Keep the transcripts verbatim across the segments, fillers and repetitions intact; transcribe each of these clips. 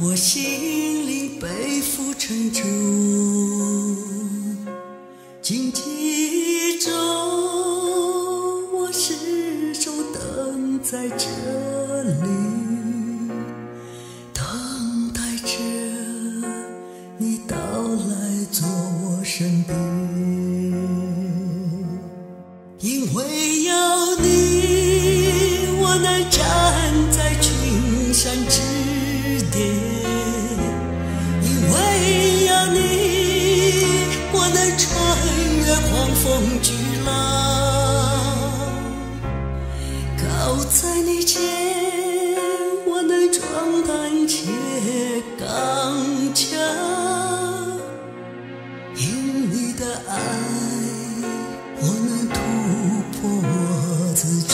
我心里背负沉重，荆棘中我始终等在这里，等待着你到来做我身边。因为有你，我能站在群山之巅，因为有你，我能穿越狂风巨浪。靠在你前，我能壮胆且刚强，因你的爱，我能突破我自己。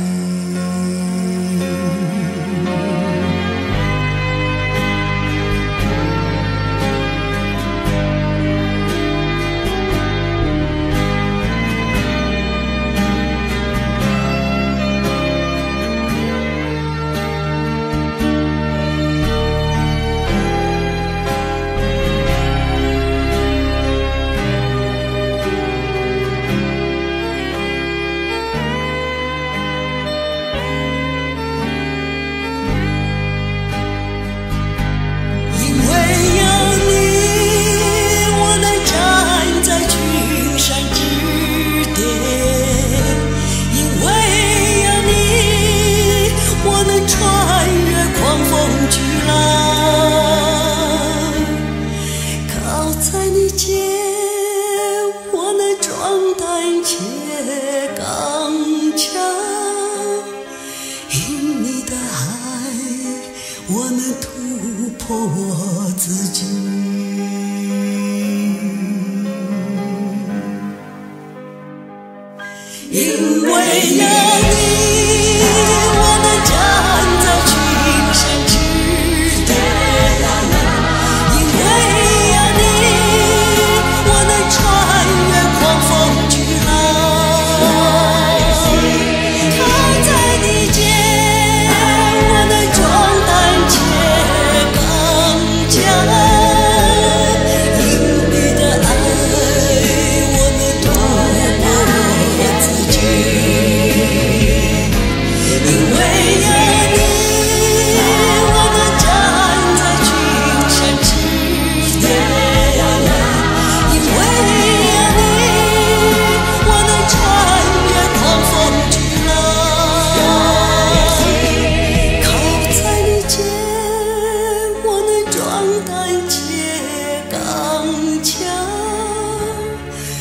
我能突破我自己，因为有你，我能站在群山之巅，因为有你，我能穿越狂风巨浪。靠在你肩，我能壮胆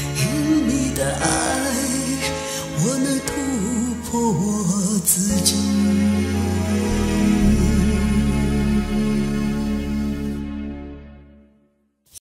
我能突破我自己。